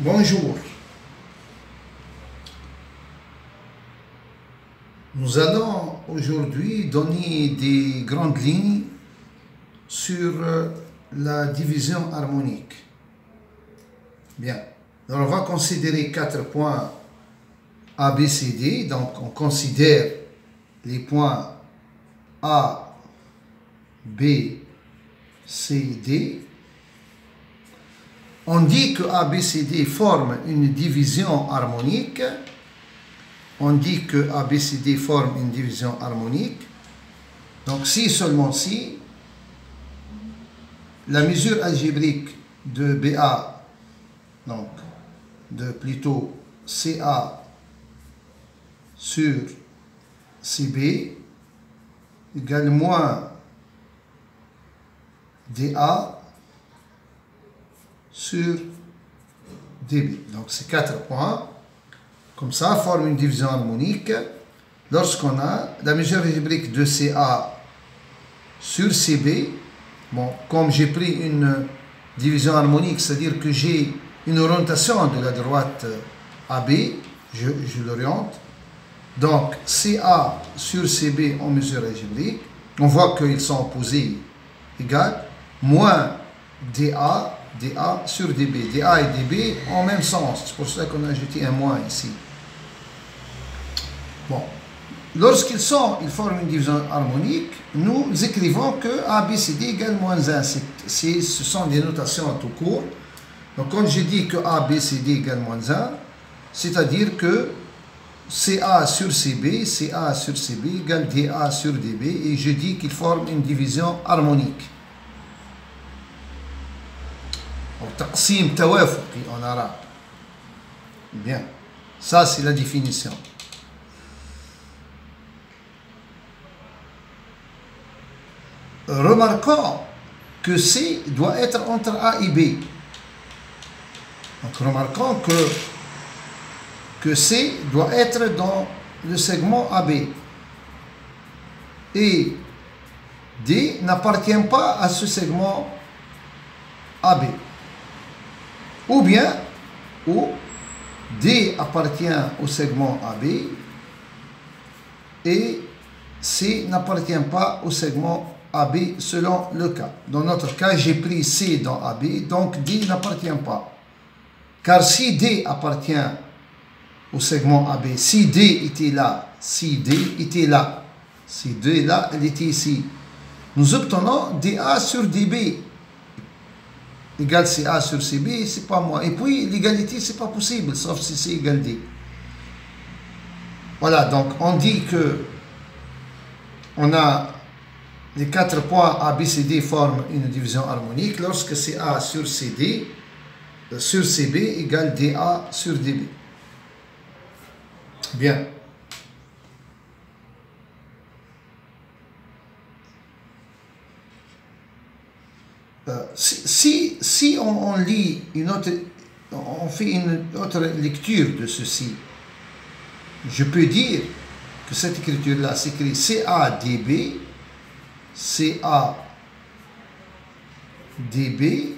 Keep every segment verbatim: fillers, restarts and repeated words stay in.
Bonjour. Nous allons aujourd'hui donner des grandes lignes sur la division harmonique. Bien. Alors on va considérer quatre points A, B, C, D. Donc on considère les points A, B, C, D. On dit que A, B, C, D forment une division harmonique. On dit que A, B, C, D forment une division harmonique. Donc si seulement si la mesure algébrique de B A, donc de plutôt C A sur C B égale moins D A sur D B. Donc ces quatre points, comme ça, forment une division harmonique lorsqu'on a la mesure algébrique de C A sur C B. Bon, comme j'ai pris une division harmonique, c'est-à-dire que j'ai une orientation de la droite A B, je, je l'oriente. Donc C A sur C B en mesure algébrique, on voit qu'ils sont opposés, égal, moins D A, D A sur D B. D A et D B en même sens, c'est pour ça qu'on a ajouté un moins ici. Bon, lorsqu'ils sont, ils forment une division harmonique, nous écrivons que A, B, C, D égale moins un. Ce sont des notations tout court. Donc quand je dis que A, B, C, D égale moins un, c'est-à-dire que C A sur C B, C A sur C B égale D A sur D B, et je dis qu'ils forment une division harmonique. تقسيم توافقي en arabe. Bien, ça c'est la définition. Remarquons que C doit être entre A et B. Donc remarquons que, que C doit être dans le segment A B. Et D n'appartient pas à ce segment A B. Ou bien, ou D appartient au segment A B et C n'appartient pas au segment A B selon le cas. Dans notre cas, j'ai pris C dans A B, donc D n'appartient pas. Car si D appartient au segment A B, si D était là, si D était là, si D est là, elle était ici, nous obtenons D A sur D B égale C A sur C B, c'est pas moi. Et puis l'égalité, c'est pas possible, sauf si C égale D. Voilà, donc on dit que on a les quatre points A, B, C, D forment une division harmonique lorsque C A sur C D sur C B égale D A sur D B. Bien. Euh, si, si, si on, on lit une autre, on fait une autre lecture de ceci, je peux dire que cette écriture-là s'écrit C A D B, C A D B,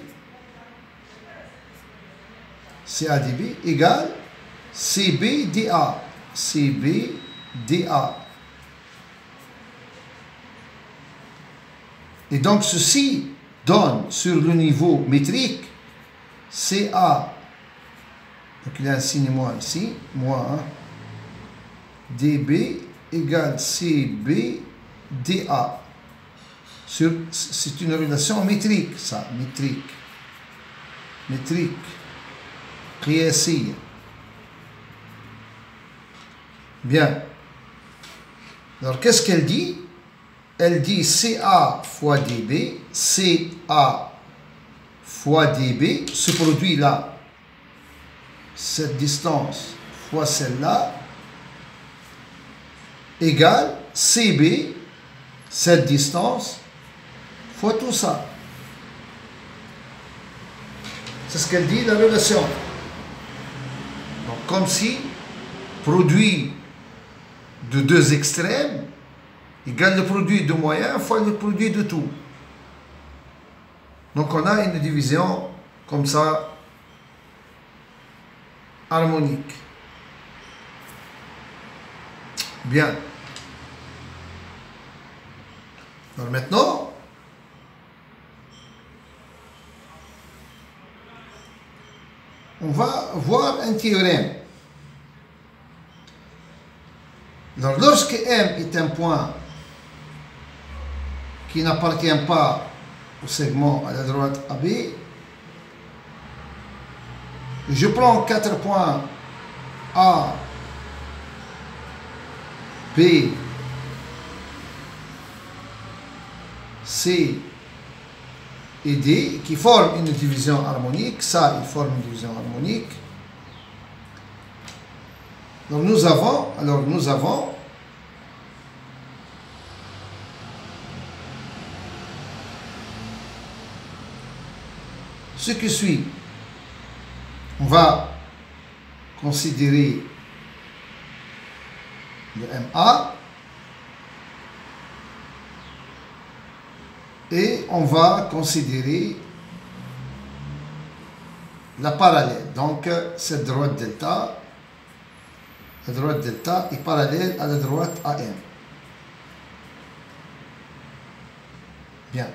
C A D B égale C B D A, C B D A. Et donc ceci donne sur le niveau métrique C A, donc il y a un signe moins ici, moins D B égale C B D A. C'est une relation métrique, ça, métrique, métrique, قياسية. Bien. Alors qu'est-ce qu'elle dit? Elle dit C A fois D B, C A fois D B, ce produit-là, cette distance fois celle-là, égale C B, cette distance, fois tout ça. C'est ce qu'elle dit, la relation. Donc comme si produit de deux extrêmes égale le produit de moyen fois le produit de tout. Donc on a une division comme ça harmonique. Bien. Alors maintenant, on va voir un théorème. Alors, lorsque M est un point qui n'appartient pas au segment à la droite A B, je prends quatre points A, B, C et D qui forment une division harmonique. Ça, il forme une division harmonique. Donc nous avons, alors nous avons ce qui suit. On va considérer le M A et on va considérer la parallèle. Donc cette droite delta, la droite delta est parallèle à la droite A M. Bien.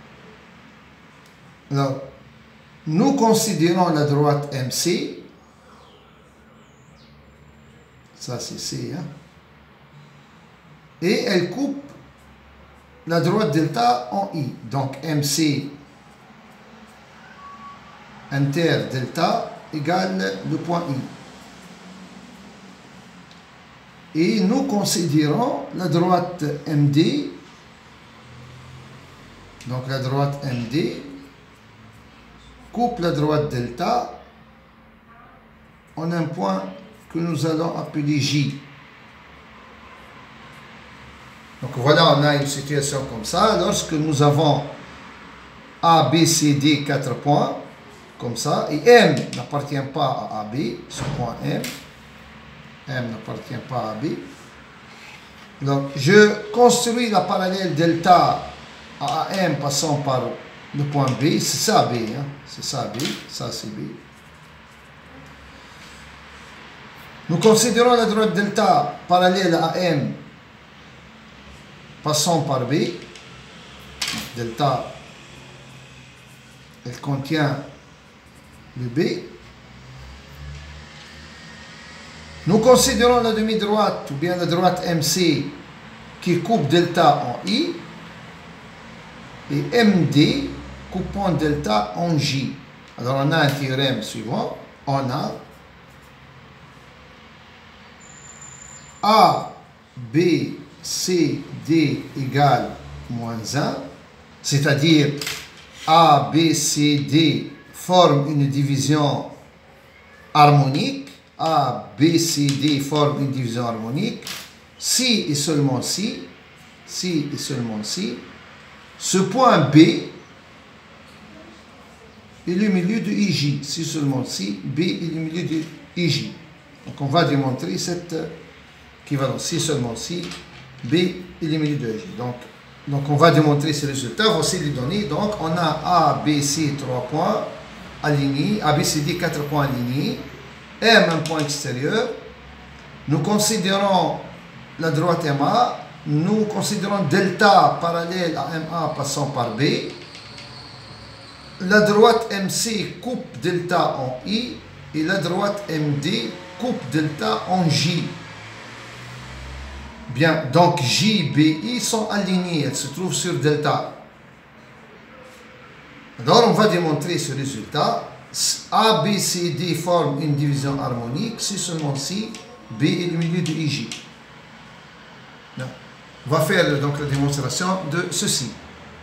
Alors, nous considérons la droite M C. Ça c'est C. Hein? Et elle coupe la droite delta en I. Donc M C inter delta égale le point I. Et nous considérons la droite M D. Donc la droite M D coupe la droite delta en un point que nous allons appeler J. Donc voilà, on a une situation comme ça. Lorsque nous avons A, B, C, D, quatre points, comme ça, et M n'appartient pas à A B, ce point M, M n'appartient pas à A B. Donc je construis la parallèle delta à A M passant par le point B, c'est ça B, hein? C'est ça B, ça c'est B. Nous considérons la droite delta parallèle à M passant par B. Delta, elle contient le B. Nous considérons la demi-droite ou bien la droite M C qui coupe delta en I et M D coupant delta en J. Alors on a un théorème suivant. On a A, B, C, D égale moins un, c'est-à-dire A, B, C, D forment une division harmonique. A, B, C, D forment une division harmonique. Si et seulement si, si et seulement si, ce point B est le milieu de I J. Si seulement si, B est le milieu de I J. Donc on va démontrer cette équivalence. Si seulement si, B est le milieu de I J. Donc, donc on va démontrer ces résultats. Voici les données. Donc on a A, B, C, trois points alignés. A, B, C, D, quatre points alignés. M, un point extérieur. Nous considérons la droite M A. Nous considérons delta parallèle à M A passant par B. La droite M C coupe delta en I et la droite M D coupe delta en J. Bien, donc J, B, I sont alignées, elles se trouvent sur delta. Alors on va démontrer ce résultat. A, B, C, D forment une division harmonique si seulement si B est le milieu de I J. Bien. On va faire donc la démonstration de ceci.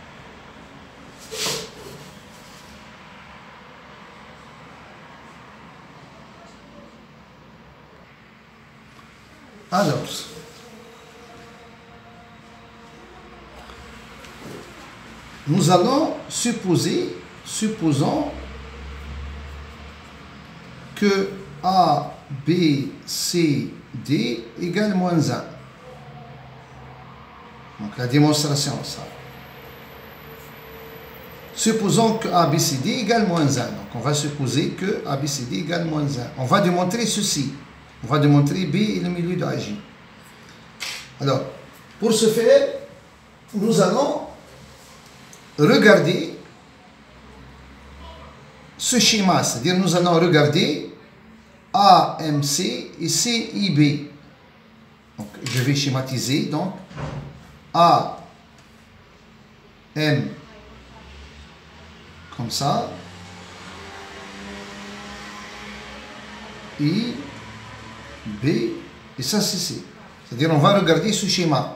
Alors, nous allons supposer, supposons que A, B, C, D égale moins un. Donc la démonstration, ça. supposons que A B C D égale moins un. Donc on va supposer que A B C D égale moins un. On va démontrer ceci. On va démontrer B est le milieu de A J. Alors, pour ce faire, nous allons regarder ce schéma. C'est-à-dire nous allons regarder A M C et C I B. Donc je vais schématiser. Donc A M comme ça, I, B, et ça c'est C. C'est-à-dire on va regarder ce schéma.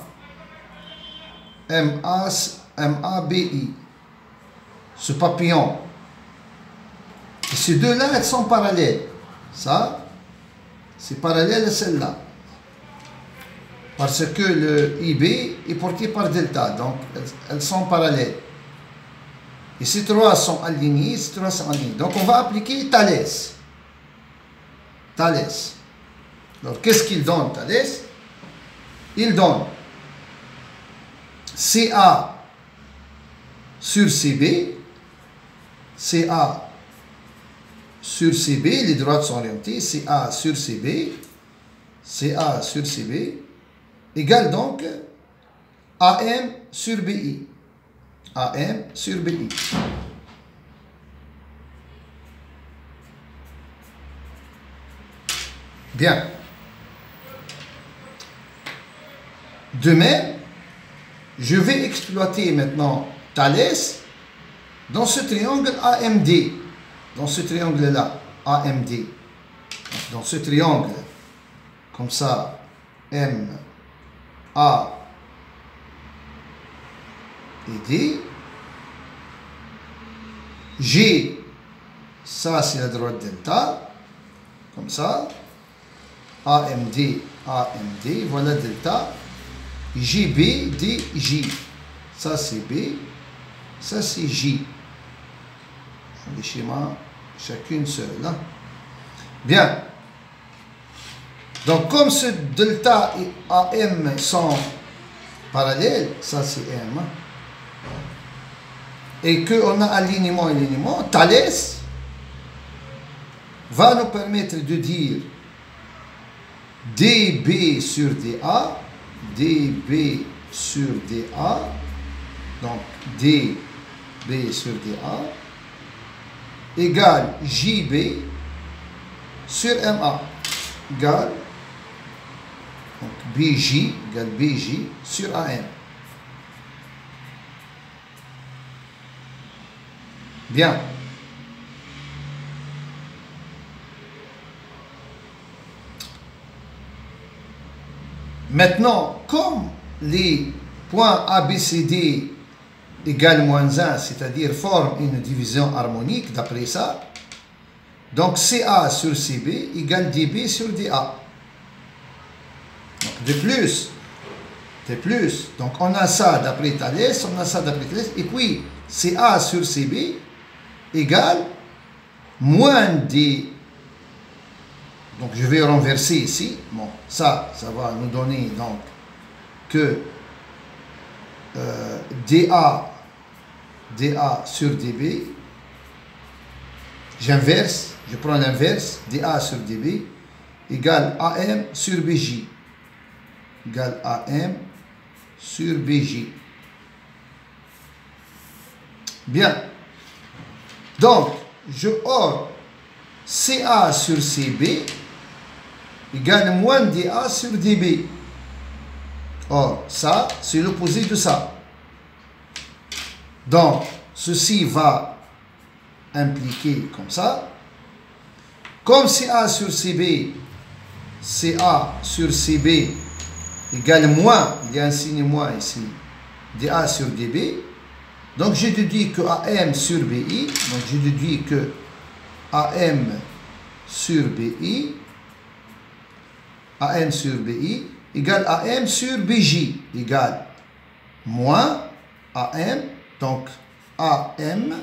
M A, M A B I. Ce papillon. Et ces deux-là, elles sont parallèles. Ça, c'est parallèle à celle-là. Parce que le I B est porté par delta. Donc, elles, elles sont parallèles. Et ces trois sont alignés, ces trois sont alignés. Donc, on va appliquer Thalès. Thalès. Alors, qu'est-ce qu'il donne, Thalès? Il donne C A sur C B, C A sur C B, les droites sont orientées, C A sur C B, C A sur C B, égale donc A M sur B I. A M sur B I. Bien. De même, je vais exploiter maintenant Thalès dans ce triangle A M D. Dans ce triangle-là, A M D. Dans ce triangle, comme ça, M, A et D. G, ça c'est la droite delta. Comme ça. A M D, A M D, voilà delta. G B, D, J. Ça c'est B, ça c'est J. Les schémas, chacune seule. Hein? Bien. Donc, comme ce delta et A M sont parallèles, ça c'est M, hein? Et qu'on a alignement et alignement, Thalès va nous permettre de dire D B sur D A, D B sur D A, donc D B sur D A, égale J B sur M A, égale donc B J égale B J sur A M. Bien. Maintenant, comme les points A B C D égale moins un, c'est-à-dire forment une division harmonique, d'après ça, donc C A sur C B égale D B sur D A. Donc de plus, de plus, donc on a ça d'après Thalès, on a ça d'après Thalès, et puis C A sur C B égale moins D. Donc je vais renverser ici. Bon, ça, ça va nous donner donc que euh, D A, D A sur D B, j'inverse, je prends l'inverse, D A sur D B égale A M sur B J, égale A M sur B J. Bien. Donc, je or C A sur C B égale moins D A sur D B. Or, ça, c'est l'opposé de ça. Donc, ceci va impliquer comme ça. Comme C A sur C B, C A sur C B égale moins, il y a un signe moins ici, D A sur D B. Donc, je déduis que A M sur B I, donc je déduis que A M sur B I, A M sur B I, égale A M sur B J, égale moins A M, donc A M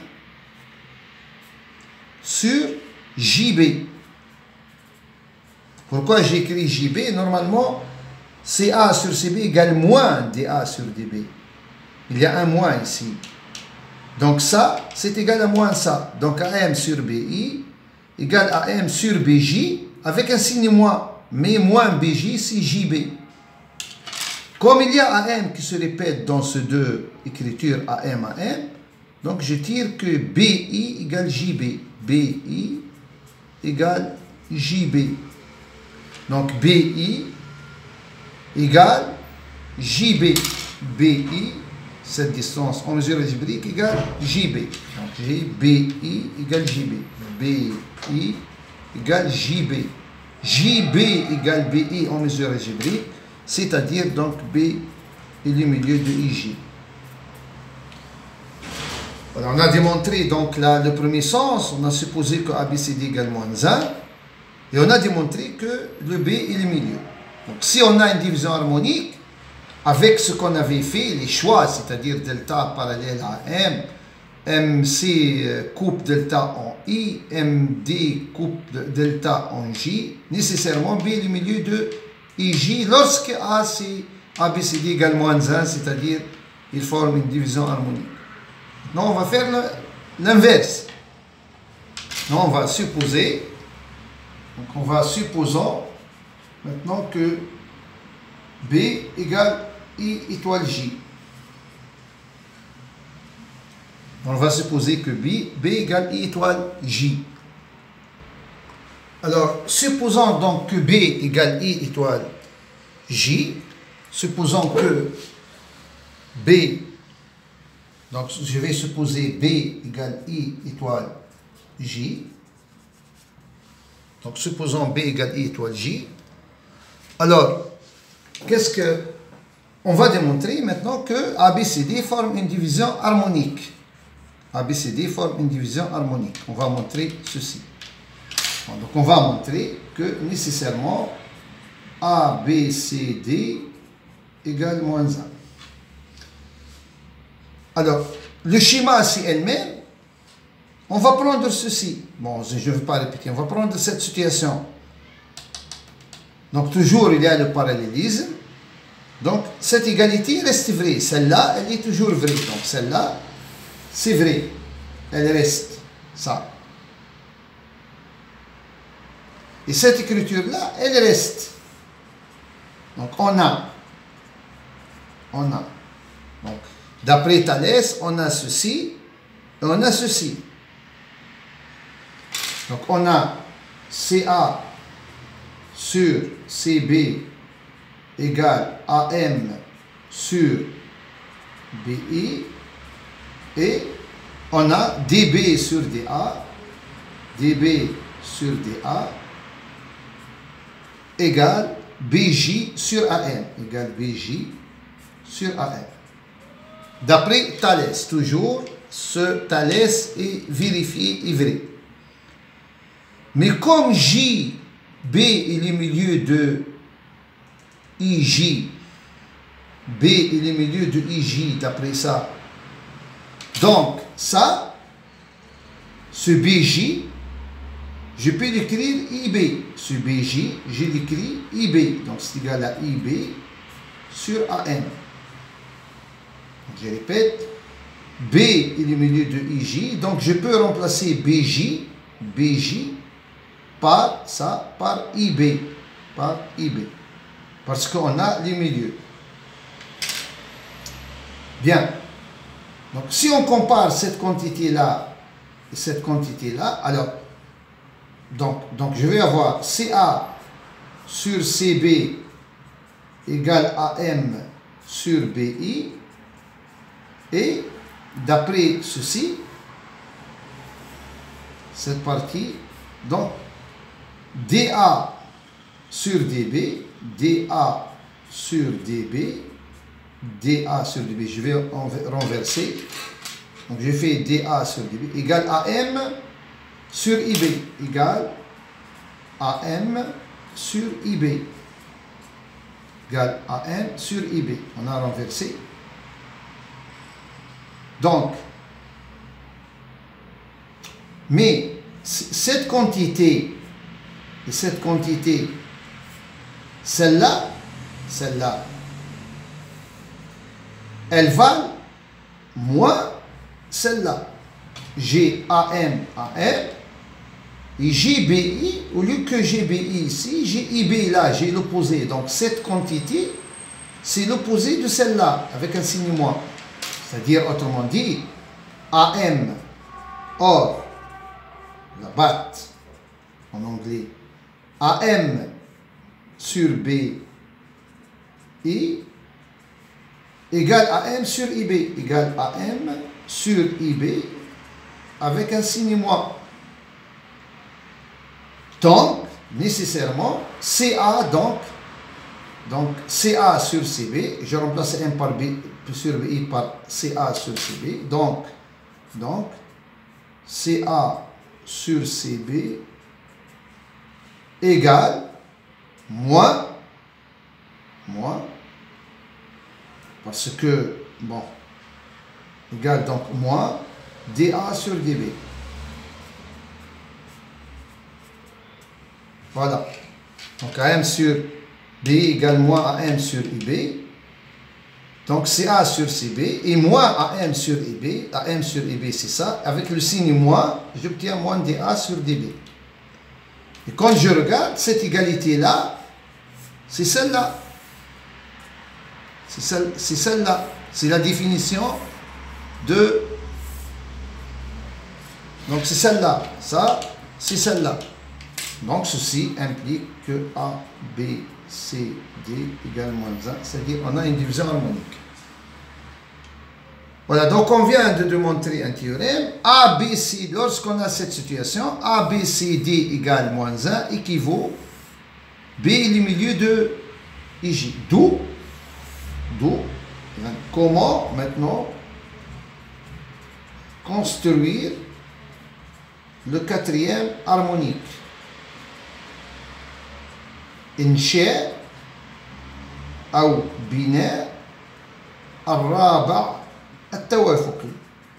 sur J B. Pourquoi j'écris J B? Normalement, C A sur C B égale moins D A sur D B. Il y a un moins ici. Donc ça, c'est égal à moins ça. Donc A M sur B I égale A M sur B J avec un signe moins. Mais moins B J, c'est J B. Comme il y a A M qui se répète dans ces deux écritures A M, A M, donc je tire que B I égale J B. B I égale J B. Donc B I égale J B. B I, cette distance en mesure algébrique égale J B. Donc j'ai B I égale J B. B I égale J B. J B égale B I en mesure algébrique, c'est-à-dire donc B est le milieu de I J. Voilà, on a démontré donc là le premier sens, on a supposé que A B C D égale moins un, et on a démontré que le B est le milieu. Donc si on a une division harmonique, avec ce qu'on avait fait, les choix, c'est-à-dire delta parallèle à M, M C coupe delta en I, M D coupe delta en J, nécessairement B est le milieu de I J lorsque A, c'est A B C D égale moins un, c'est-à-dire il forme une division harmonique. Maintenant, on va faire l'inverse. Non, on va supposer, donc on va supposons maintenant que B égale I étoile J. On va supposer que B, B égale I étoile J. Alors, supposons donc que B égale I étoile J, supposons que B, donc je vais supposer B égale I étoile J, donc supposons B égale I étoile J, alors, qu'est-ce que, on va démontrer maintenant que A B C D forme une division harmonique. A B C D forme une division harmonique. On va montrer ceci. Donc on va montrer que nécessairement A B C D égale moins un. Alors, le schéma c'est elle-même, on va prendre ceci. Bon, je ne vais pas répéter, on va prendre cette situation. Donc toujours il y a le parallélisme. Donc cette égalité reste vraie. Celle-là, elle est toujours vraie. Donc celle-là, c'est vrai. Elle reste ça. Et cette écriture-là, elle reste. Donc on a. On a. Donc d'après Thalès, on a ceci. Et on a ceci. Donc on a C A sur C B égale A M sur B I et on a D B sur D A, D B sur D A égale B J sur A M, égale B J sur A M. D'après Thalès, toujours, ce Thalès est vérifié et vrai. Mais comme J, B est le milieu de I J, B est le milieu de I J d'après ça, donc ça, ce B J, je peux l'écrire I B. Ce B J, je l'écris I B. Donc c'est égal à I B sur A M. Je répète, B est le milieu de I J, donc je peux remplacer B J, B J, par ça, par I B, par I B. Parce qu'on a les milieux. Bien. Donc, si on compare cette quantité-là et cette quantité-là, alors, donc, donc, je vais avoir C A sur C B égale A M sur B I. Et, d'après ceci, cette partie, donc, D A sur D B, D A sur D B, D A sur D B, je vais renverser, donc je fais D A sur D B, égale A M sur I B, égale A M sur I B, égale A M sur I B, on a renversé. Donc, mais cette quantité, et cette quantité, celle-là, celle-là, elle valent moins celle-là. G A M A R. Et J B I, au lieu que G B I ici, j'ai I B là, j'ai l'opposé. Donc cette quantité, c'est l'opposé de celle-là, avec un signe moins. C'est-à-dire, autrement dit, A M, or, la batte, en anglais, A M sur B I, égale A M sur I B, égale A M sur I B, avec un signe moins. Donc, nécessairement, C A, donc, donc C A sur C B, je remplace M par B sur B I par C A sur C B, donc, donc, C A sur C B égale moins, moins, parce que, bon, égale donc moins D A sur D B. Voilà. Donc A M sur B égale moins A M sur I B. Donc C A sur C B et moins A M sur I B. A M sur I B, c'est ça. Avec le signe moins, j'obtiens moins D A sur D B. Et quand je regarde, cette égalité-là, c'est celle-là. C'est celle, c'est celle-là. C'est la définition de... Donc c'est celle-là. Ça, c'est celle-là. Donc, ceci implique que A, B, C, D égale moins un, c'est-à-dire on a une division harmonique. Voilà, donc on vient de démontrer un théorème. A, B, C, lorsqu'on a cette situation, A, B, C, D égale moins un équivaut B est le milieu de I J. D'où, d'où, comment maintenant construire le quatrième harmonique. إنشاء أو بناء الرابع التوافقي.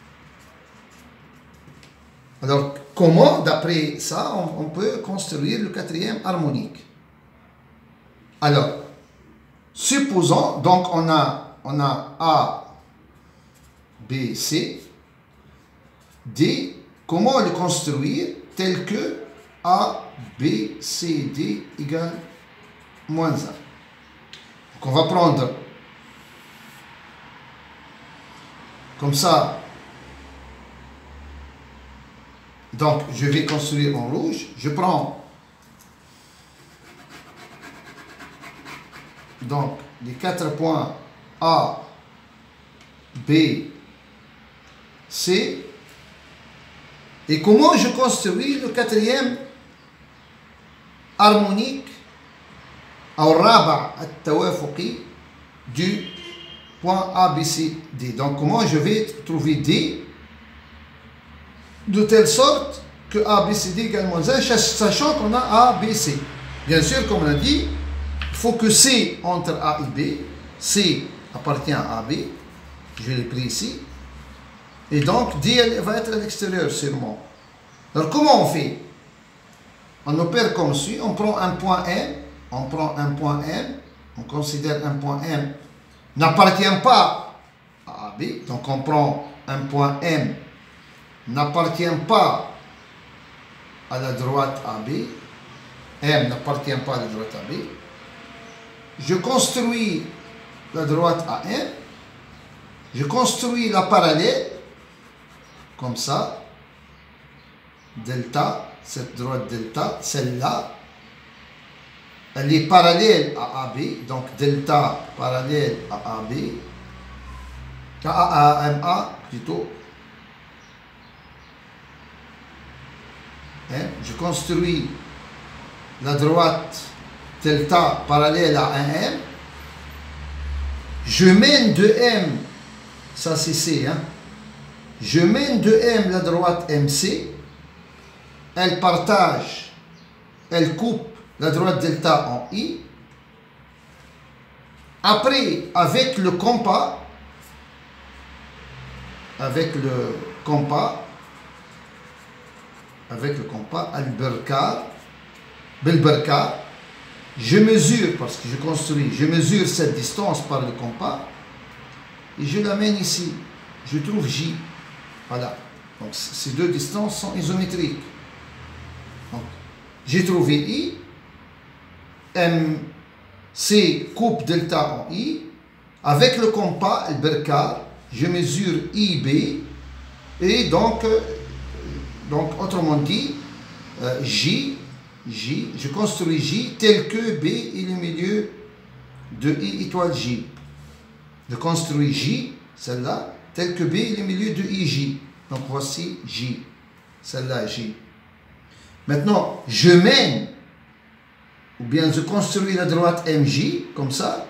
Alors, comment, d'après ça, on, on peut construire le quatrième harmonique? Alors, supposons, donc on a, on a A, B, C, D, comment le construire tel que A, B, C, D égale moins un. Donc on va prendre comme ça. Donc je vais construire en rouge. Je prends donc les quatre points A, B, C. Et comment je construis le quatrième harmonique au raba al-tawafuqi du point A, B, C, D. Donc, comment je vais trouver D de telle sorte que A, B, C, D égale moins un, sachant qu'on a A, B, C. Bien sûr, comme on a dit, il faut que C entre A et B. C appartient à A, B. Je l'ai pris ici. Et donc, D elle va être à l'extérieur, sûrement. Alors, comment on fait? On opère comme suit. On prend un point M. On prend un point M. On considère un point M n'appartient pas à A B. Donc, on prend un point M n'appartient pas à la droite A B. M n'appartient pas à la droite A B. Je construis la droite A M. Je construis la parallèle. Comme ça, delta, cette droite delta, celle-là, elle est parallèle à A B, donc delta parallèle à A B, à M A plutôt. Hein? Je construis la droite delta parallèle à un M. Je mène de M, ça c'est C, hein? Je mène de M la droite M C, elle partage, elle coupe la droite delta en I. Après, avec le compas, avec le compas, avec le compas, Al-Berkar, Belberkar, je mesure, parce que je construis, je mesure cette distance par le compas, et je l'amène ici. Je trouve J. Voilà. Donc ces deux distances sont isométriques. Donc j'ai trouvé I. M C coupe delta en I. Avec le compas, le bercar, je mesure I B. Et donc, euh, donc autrement dit, euh, J, J, je construis J tel que B est le milieu de I étoile J. Je construis J, celle-là, tel que B est le milieu de I J. Donc voici J, celle-là J. Maintenant, je mène, ou bien je construis la droite M J, comme ça.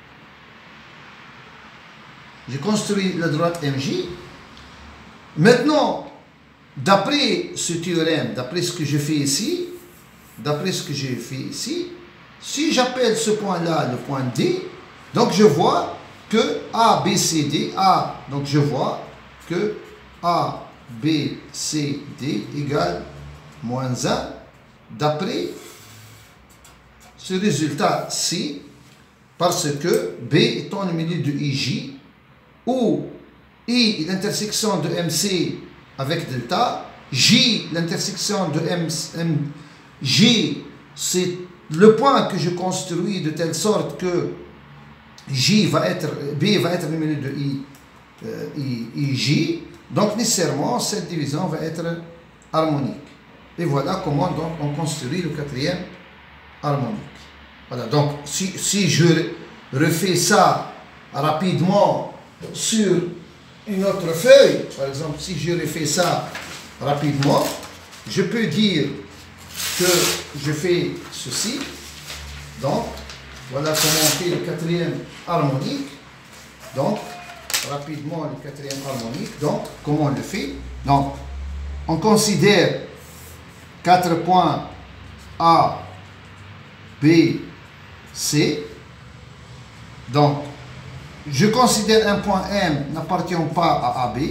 Je construis la droite M J. Maintenant, d'après ce théorème, d'après ce que je fais ici, d'après ce que j'ai fait ici, si j'appelle ce point-là le point D, donc je vois que A, B, C, D, A, donc je vois que A, B, C, D égale moins un, d'après ce résultat-ci, parce que B étant le milieu de I J, où I est l'intersection de M C avec delta, J l'intersection de M, M J, c'est le point que je construis de telle sorte que J va être, B va être le milieu de I, euh, I, I J, donc nécessairement cette division va être harmonique. Et voilà comment donc on construit le quatrième harmonique. Voilà, donc si, si je refais ça rapidement sur une autre feuille, par exemple, si je refais ça rapidement, je peux dire que je fais ceci. Donc, voilà comment on fait le quatrième harmonique. Donc, rapidement, le quatrième harmonique. Donc, comment on le fait? Donc, on considère quatre points A, B, C. Donc, je considère un point M n'appartient pas à A B.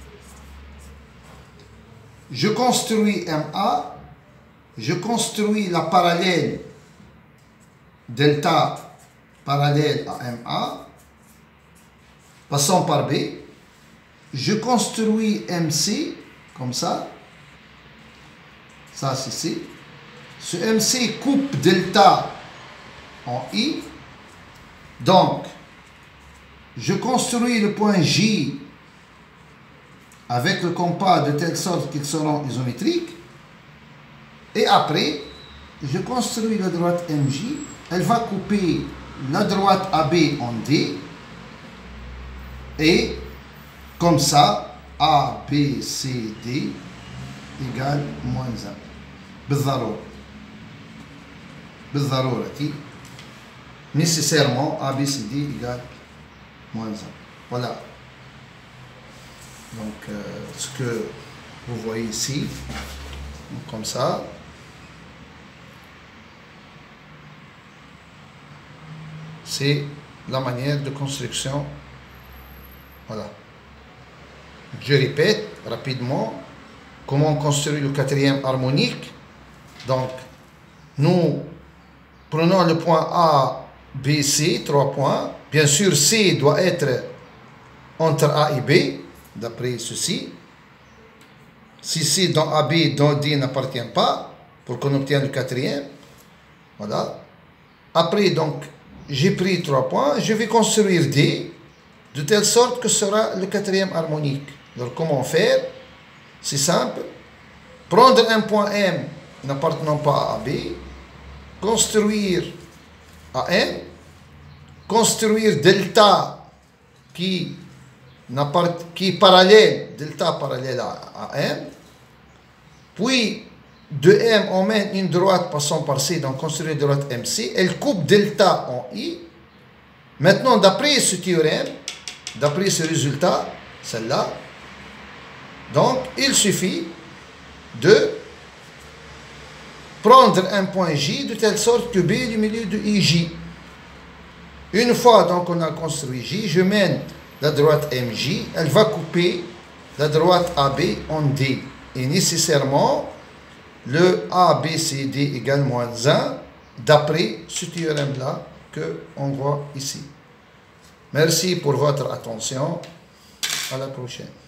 Je construis M A. Je construis la parallèle delta parallèle à M A. Passons par B. Je construis M C comme ça. Ça, c'est C. Ce M C coupe delta en I. Donc, je construis le point J avec le compas de telle sorte qu'ils seront isométriques. Et après, je construis la droite M J. Elle va couper la droite A B en D. Et comme ça, A, B, C, D égale moins un. بالضرورة. بالضرورة. Nécessairement, A, B, C, D égale moins un. Voilà. Donc, euh, ce que vous voyez ici, comme ça. C'est la manière de construction. Voilà. Je répète rapidement comment on construit le quatrième harmonique. Donc, nous prenons le point A, B, C, trois points. Bien sûr, C doit être entre A et B, d'après ceci. Si C dans A B, dans D n'appartient pas, pour qu'on obtienne le quatrième. Voilà. Après, donc, j'ai pris trois points. Je vais construire D, de telle sorte que ce sera le quatrième harmonique. Alors, comment faire? C'est simple. Prendre un point M n'appartenant pas à B, construire A M, construire delta qui, qui est parallèle, delta parallèle à, à M, puis de M on mène une droite passant par C, donc construire une droite M C, elle coupe delta en I. Maintenant, d'après ce théorème, d'après ce résultat, celle-là, donc il suffit de prendre un point J de telle sorte que B est du milieu de I J. Une fois donc on a construit J, je mène la droite M J, elle va couper la droite A B en D. Et nécessairement, le A B C D égale moins un, d'après ce théorème-là qu'on voit ici. Merci pour votre attention. À la prochaine.